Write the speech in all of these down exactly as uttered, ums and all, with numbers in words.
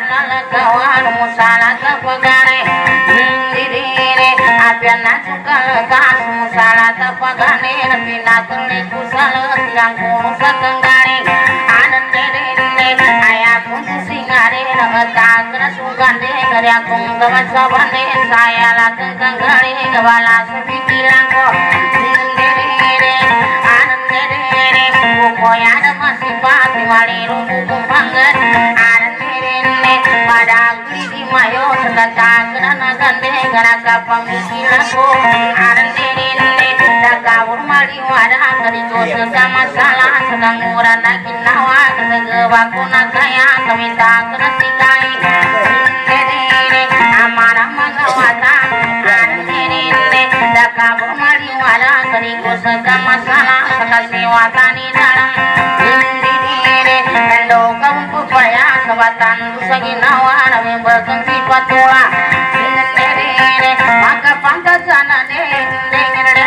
kawan musala tapagane diri apiana cukal gas musala tapagane pinatuli kusala tiang kuno sakanggane anan dere ayaku singare nagatagra sugande karyaku gawan sabane saya lakang kanggane gawala subikilango dere anan dere bukoyana masih pati waliru kumpangan anan dere padang di mayo sekatagna nagande garaka pamikilango anan dere dagawur mali wada kadiko sama salah sedang murah nakin nawa kegewaku nakaya kaminta kenasikai dere amara magawata anan dere dagawur mali wada kadiko sama salah sekasiwatani dalam dere endo kamu paya kawatan dusaginawa nami berkensi patula dere maka pantasana dere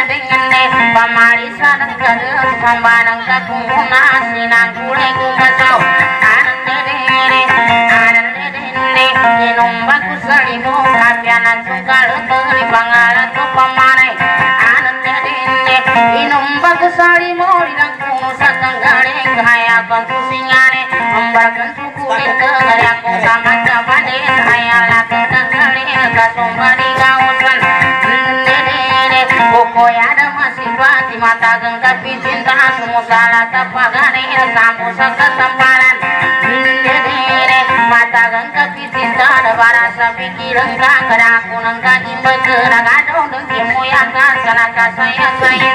pamarisan kada sambarang kakunguna sinang kulay kumasaw anan dere anan dere inom bagus salimo kapianan sungkal teri pangalan to pamanay anan dere inom bagus salimo lidang kuno satanggare kaya kontusingare ambarkan sukulit kagari akong sama kapade kaya lakang tanggare kasumbari kausan dere bukoy ada di mata gengkapi cinta semua salah tapagane sampu sakasampalan dere mata gengkapi cinta ada barasa pikiran ka keraku nangka imba keragadong dengki moyaka sanaka saya saya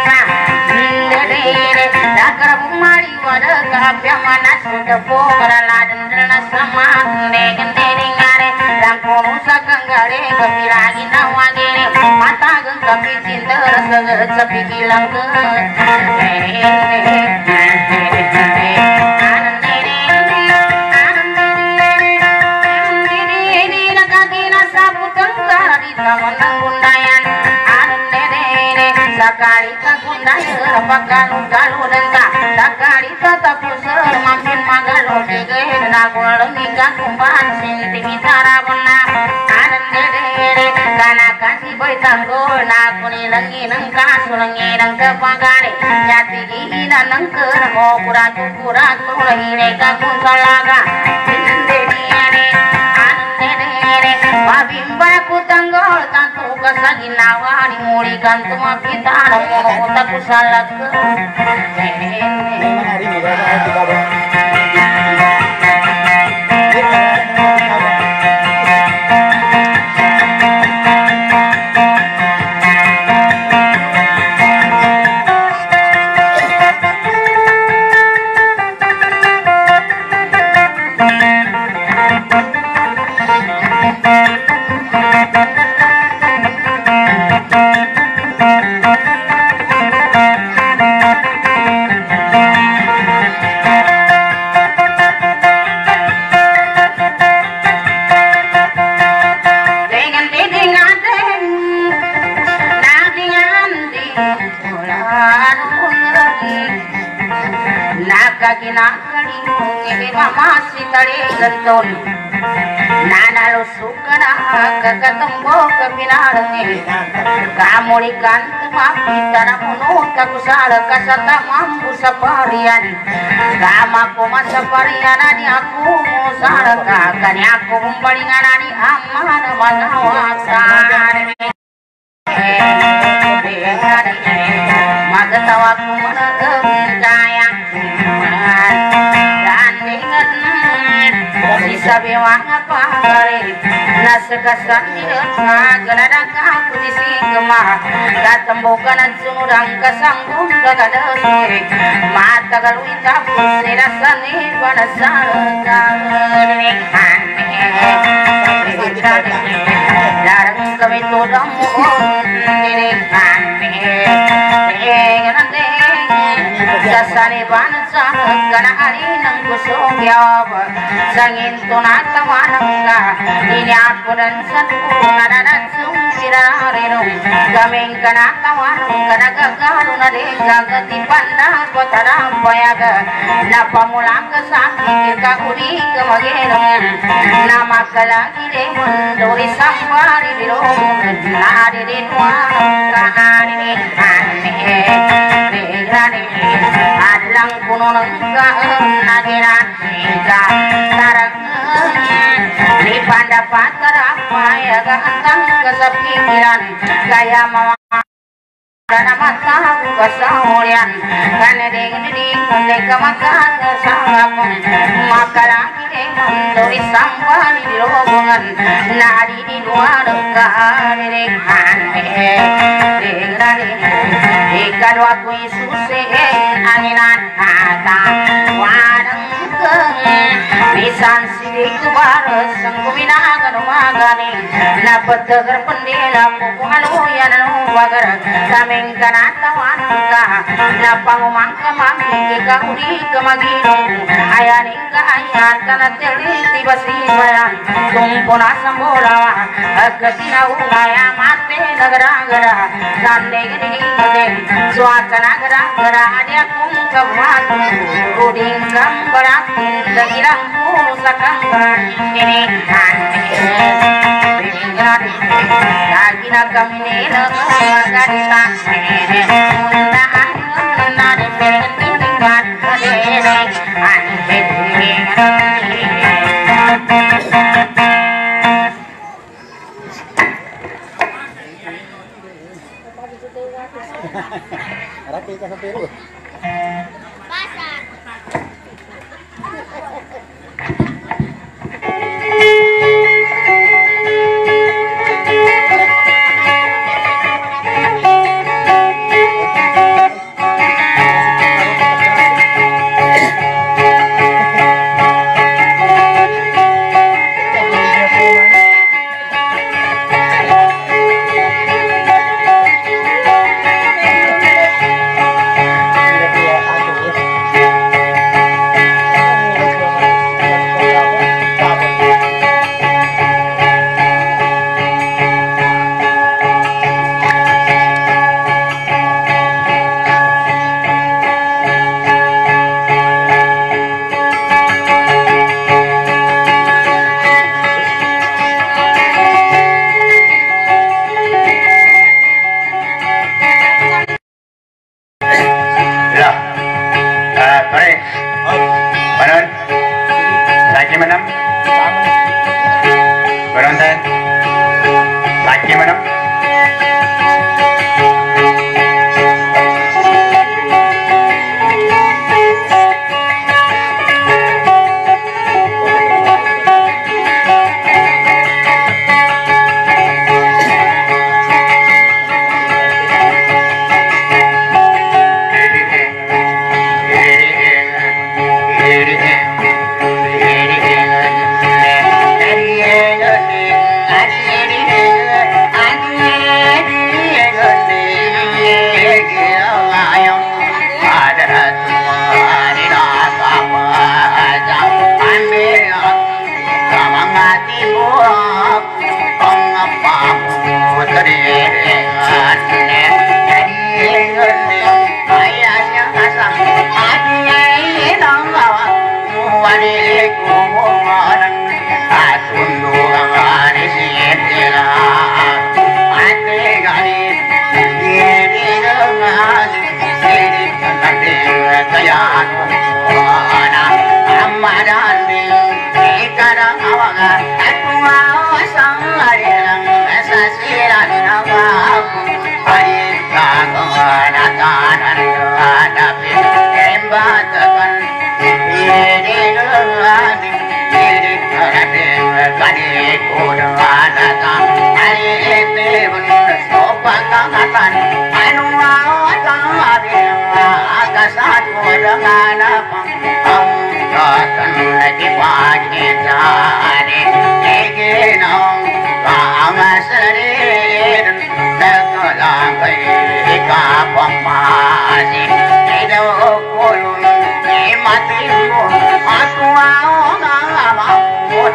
dere dakar bumari wada kapya manas tepo keraladan dana sama degen dere ngare dan kono sakanggare kepiragi nawagere mata gengkapi cinta rasa sepikilang ke sakali kagundayan pagkalu-galu denta sakali tatapuser mampin magalu dege nagulong ika kumpan sinti bitara benang anan dere kana kasi boy tanggol na kunilangi ng kasulangi ng kapagari yati gihina ng kermo kuratu-kuratu lahire kakung salaga dere anan dere mabimba ku tanggol tantu kasaginawa di mulikan tumapita ng mono taku salag masih tali gentun nana lusukana kakatembo kepinarangi kamu ikan tumapitara muno takusara kasata mampu saparian kamaku masaparian adi aku musaraka kani aku kumpalingan adi aman manawasan magatawaku menegem kaya sabi wanga pagare nasakasan nirat sagana ka putisi kema katambokan at sunurang kasanggung kagadasuri mata galuita pusira sani banasara darang kami tudang mo Sasaniban sa kanaanin ng kusong yab Sangin tunatawa ng ka Inyakudan sa tunanan sumirarinong Kaming kanatawa ng kanagagano na rin Kagatipan na patarang payaga Napamulang ka sa aking kakuli ka mag-irong Na makalagi rin mundo isang marirong Nadirin mo ang kananin Adlang kuno ng nagiran Ika sarangin Di pandapat karapayaga Ang kasapikiran Kaya mga Dana mata buka saulian Kane ding ding Kane kamakan Sangapun Maka lagi ding Dori sambal di lobongan Nadi di luar Kane ding Hane Ding ding Ikan waktu Yesusen Aninan Hata Wadang Keng Bisan sidik bares Sangkuminagan Umaganing Napat degar pendela Pukuhaluyan Wagar Kami kanatawan ka napangumang ka mami ka uli ka magilong ayaning ka ayat ka na teliti basibayan tumpo na sa bola agkatinaulaya mate nagara-gara sande gini-gini suaka nagara-gara adia kung kabatu uding kang baratin dagilang puno sa kanggan ini lagi na kami nila maganda undaan na rin tingkat kadere Rapi ka sa Peru. Pasar.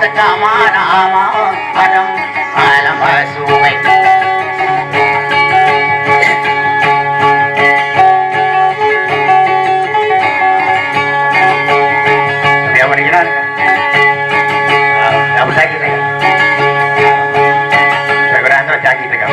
teka mana mau kadang alam sungai. Dia meninggal. Dapat lagi saya. Saya berasa cagi tega.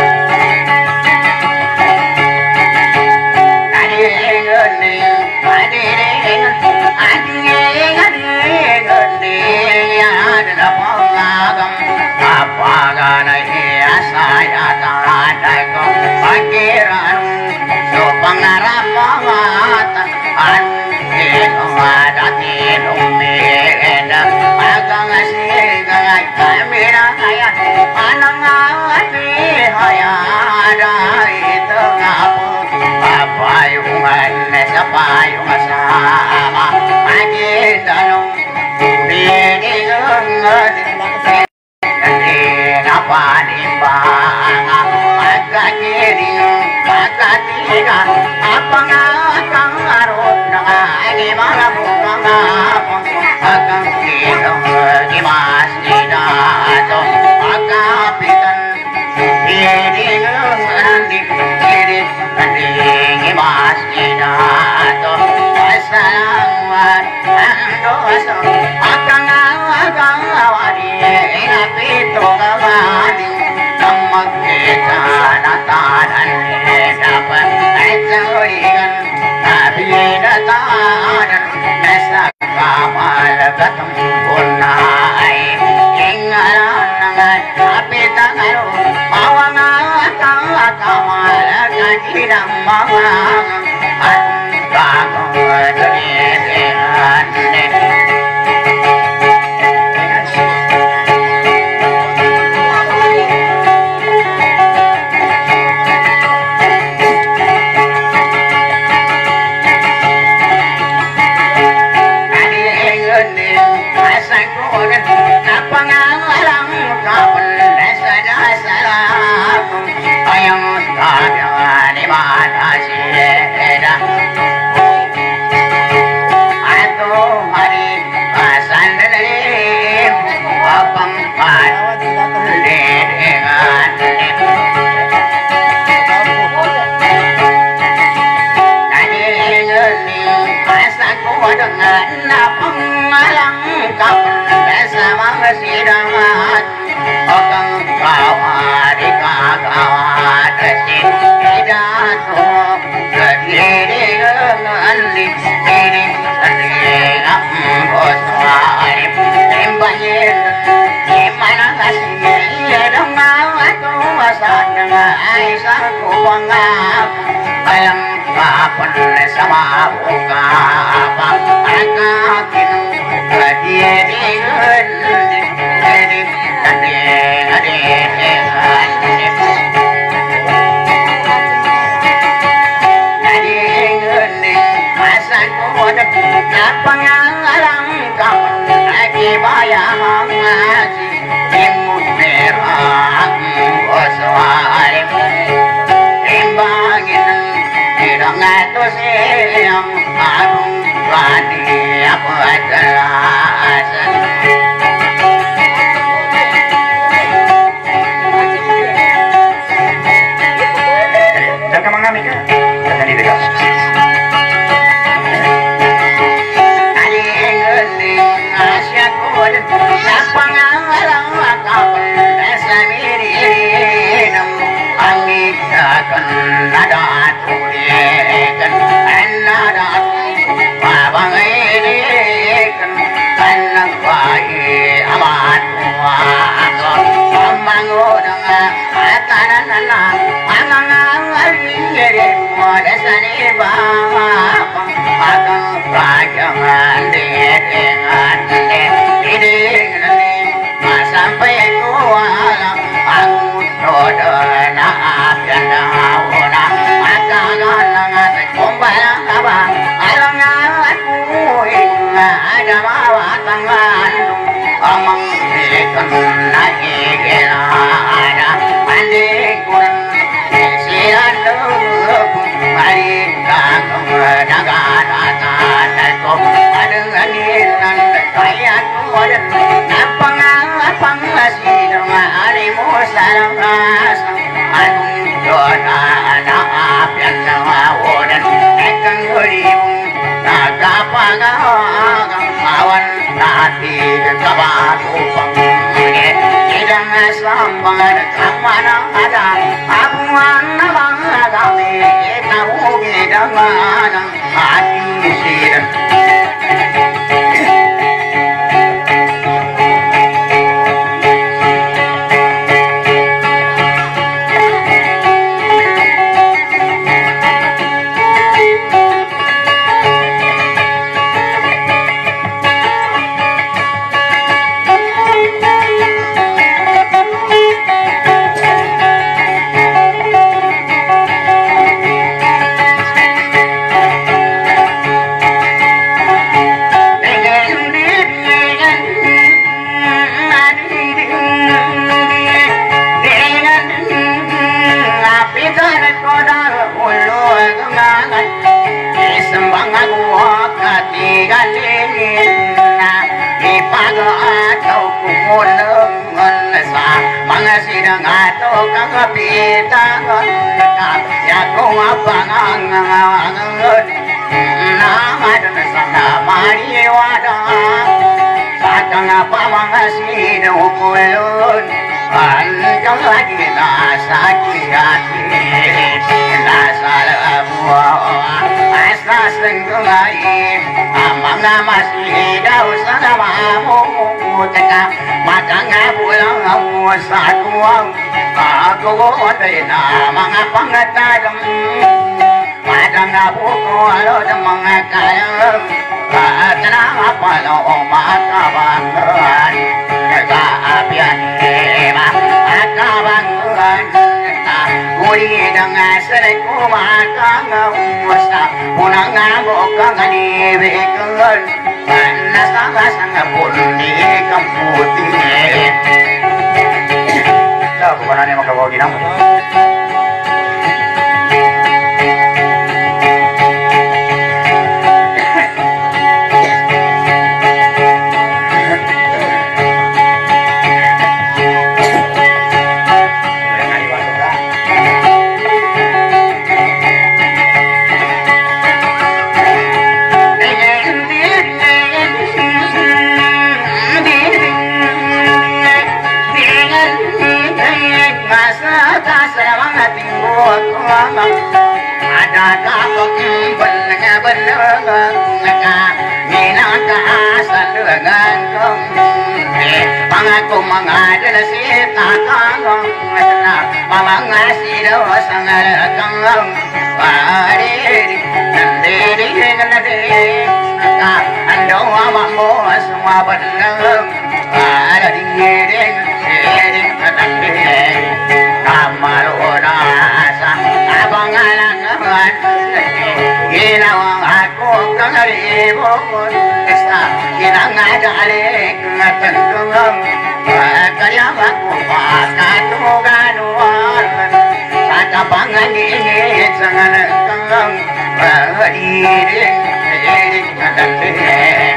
Payung sama pagi danung di di apa limbang maka kiri maka tiga apa ngakang arut nangai mana bukan akan kita gimas tidak maka pitan ini ngendi kiri ngendi gimas tidak assalamualaikum dosa akan akan awadi nabi togawadi nama kita nataran dapat ajurikan nabi nataran nasa kamal ketumpunai ingalan nabi tangaru mawang akan kamal kajidam mawang Kakong dengan ayang kapan sama buka apa akakin kadirin jadi tadi ada tadi ngene masa kuat apa ngalang kapan lagi bayang ngaji imut merah boswari ngatos yang agung wadi apa jelas dan kemang kami kan tadi dekat tadi ngeling asyaku apa ngalang kapan desa mirin angin akan ada kan anada babang ini kan anak bayi amat tua membangun makanan anak anak ngari modasani bapa akan rajangan dengan ini ini sampai kuala aku rodana apiana ona Kumbalang apa alang aku inga ada bawa tangandung amang ikan lagi kira ada mandi kurang sian dulu mari kakung negara tanah kau ada angin dan kayak kuat napang pangasidang arimu salamas anong doon anaapyan na wawalan ekang hulibong nagkapagawagang awan natin kabatupang idang sambangan kamanang ada abuan na mga kami itawugidang anang ating silang mga sidang ato kakapitan ya kung abangang nangangangan naman sa namaliwada sa kanga pa mga sidang ukulon hanggang lagi nasa kiyati nasa labuwa asa senggungain mga masidaw sa namamumutaka matangabulang ako sa kuwang ako ay na mga pangatagam matangabu ko alo ng mga kayang at nakapalo o makabangan nagkaabiyan ema at kabangan Uli ng asaray ko makakangawasa Unang amo kang anibigan Nasakasang pundi kang puting Ito, bukan na niya magkawagin ako ada kapok benang benang ka minang ka salugan kong pangaku mengajar si takang na mamangasi do sangalakang pari nandiri nandiri ka ando mambo semua benang ada dingin dingin nandiri kamarona abangalangan ginawang ako kangaribon esta ginangadalik natandungang kaya ako makatuganuan sa kapangan ingit sa nganagkangang padiring padiring natandungang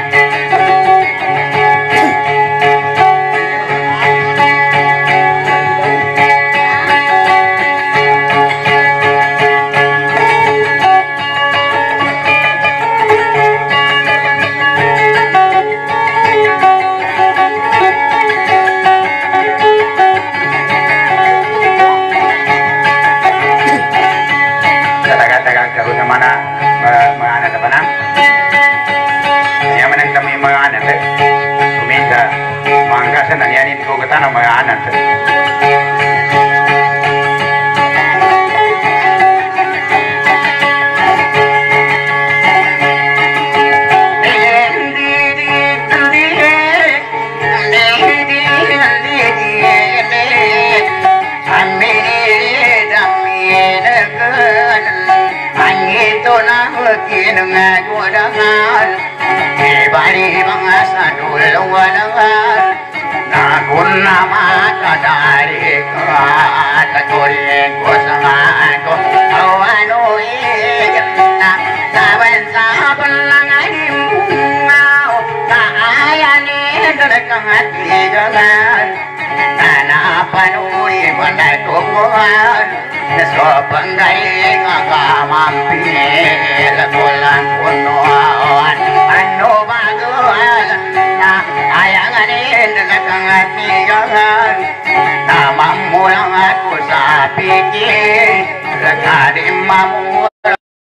nanyanin ko kata ng mga anak Ibari mga sa dulawalangan Nakuna makadari ko atatuloy ko sa mga ko Awano iyan na saban sa panlanganin mo Kaayanin ka na kang atigalan manuri pandai kukuhan Sopenggai ngagamampil Kulang kunoan Anu baguan Na ayanganin Nakangatigan Namang mulang aku sapikir Lekadim mamula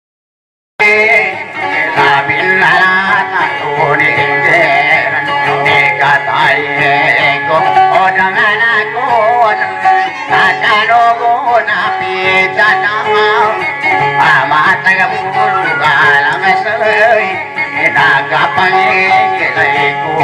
Labin lalat aku ninggiran Dikatai ko Odangan aku Nakanogo napitanang Pamatang bulu galang say Nagapangigilay ko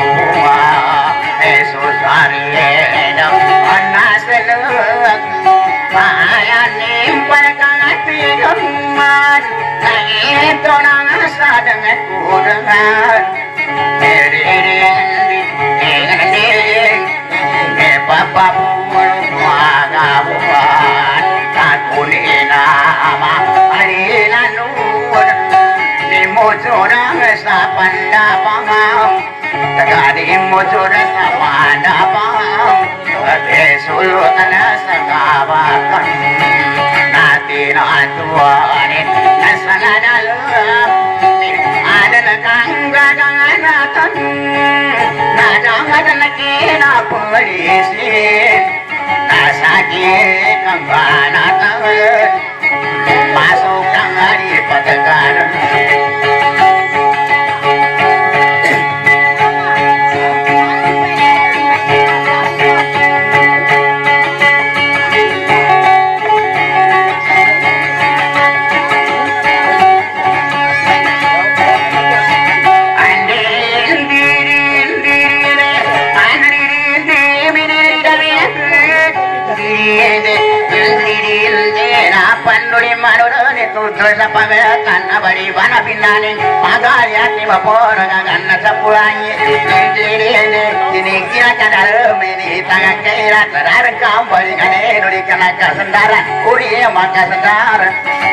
Jesus Arienam Anasalag Maayanim pagkakatigang man Nangito ng asadang at kudangan Niririndig Niririndig Ipapapulong mga buwan Kakunin ama Alinanunan Nimucho ng sa pandapangaw Tagadimucho na sa pandapangaw At isulot na sa kabakan Natin ang tuwanin Nasa nadalam Ada na kang gaganganatan Nadangat na kinapalisin Nasakit ang banatan Pasok ang alipatagaran Terus pagayatan abadi bana pinaning magayati vapor gaganna sapulangi dirinde ini kira kadal meni tangan kaira terar kambali ane nuri kana kasendara uri maka sendara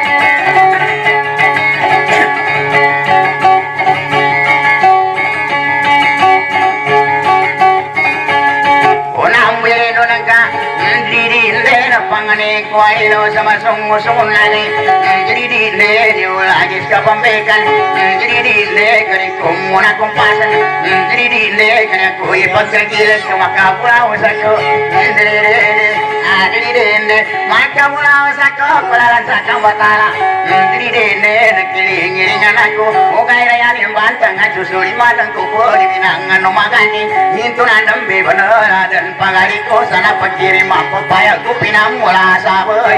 Pangane kuailo sama sungu-sungu lagi jadi dile diulagi kapambekan jadi dile kari kumuna kumpasan jadi dile kari kui pagkakil sama kapulau sako jadi dile jadi dile maka pulau sako kulalan sakang batala jadi dile nakiling-ilingan aku ugai rayani bantang susuli matang kupu di binangan nomagani itu nandam bebenar dan pagariko sana pakirim apa payah kupinam mula saboy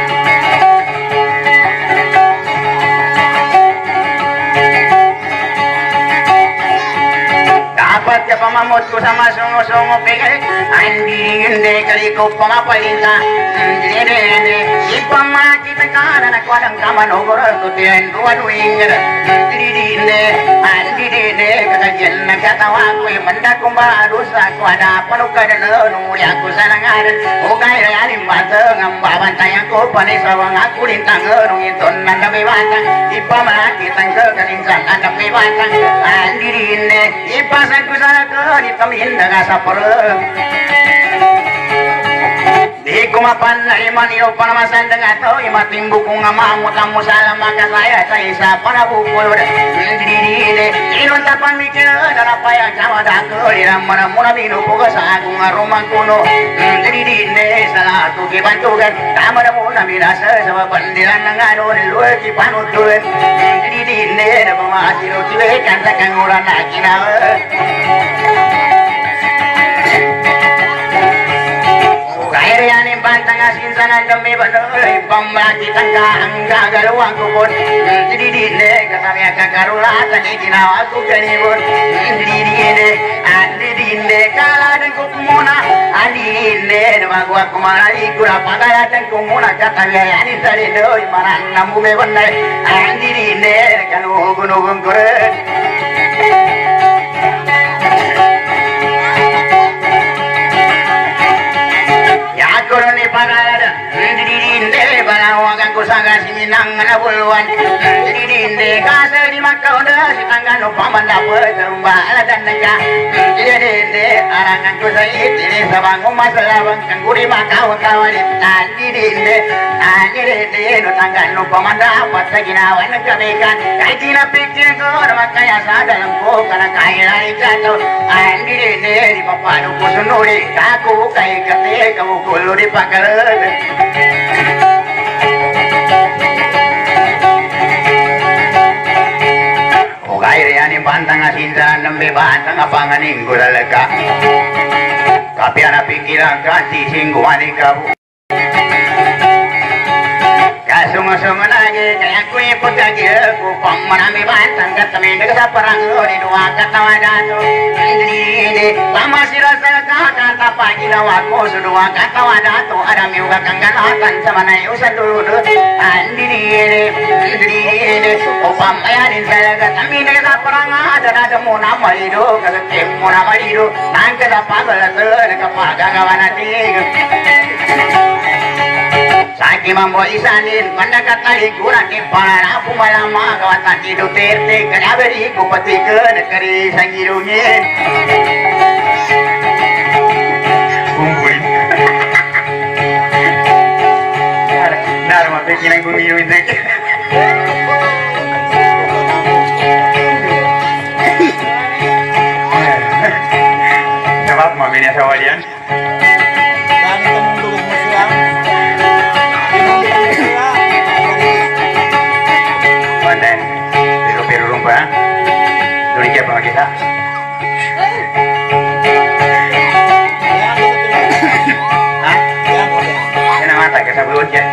dapat ke pamamutku sama sungu-sungu pegang andirin de kaliko pamapalinta andirin de ipamaki tekanan aku adang kaman ogorol kutian dua duingir andirin de andirin de kakajian nakatawaku mendakum baru aku ada panukadan nuri aku sanangadan ugai rayalim batang ambaban tayangku panis bawang aku lintang ngerungin tonan dami batang ipamaki tangke kalinsan dami batang andirin de ipasan kusana ke ditemin dengan sapereng di kumapan na iman iyo panamasan dengan to ima timbu kung amamu tamu salam maka saya sa isa para bukul diri inun tapan mikir dan apa yang sama dako iram mana muna binu puga sa akong arumang kuno diri salah tu kibantugan tama na muna binasa sa bandilan ng ano niluwa kipanutulan diri na pamaasiro tiwekan sa kanguran na kinawa Kaya yang bantang asin sana demi bener pemlaki tangga angga galuang kubun jadi dine kami akan karulatan ikinaw aku kanibun jadi dine andi dine kala dan kumuna andi dine magu aku malali gula pagayatan kumuna kata yani tadi doi marang namu me bener andi dine kanu gunung kure Koroni pagada, diri diri balawagan kusanga si minang na buluan jadi dinde kasa di makau dah si tangga no pamanda berterumba aladan naga jadi dinde arangan ku sayit ini sabang masalah bang kanguri makau kawali tadi dinde tadi dinde no tangga no pamanda pasagina wan kabekan kai tina pikir ko makaya sadal ko kana kai lai jatuh andi dinde di papanu kusunuri kaku kai kate kamu kulu di pagar Kairi ani pantang asinsan nembe bantang apanganing gulalaka tapi anak pikiran ganti singguan ikabu kasung-sung lagi kayak kue putagi aku pangmanami bantang katamin desa perang di dua kata wadatu ini lama si rasa kata pagi lawaku sudua kata wadatu ada miuga kanggalatan sama naik usan dulu andi ini ini opam ayanin saya katamin desa perang ada ada muna marido kata muna marido nangka dapat belas kepaga kawanati Saki mambo isanin mendekat tali kurang kiparan aku malama kawan tadi Duterte kena beri ku peti ke negeri sanggirungin kumpul nar mah pikiran ku minum itu sebab mah bini sawalian Duri apa kita? Hah? Kena mata ke sebelumnya.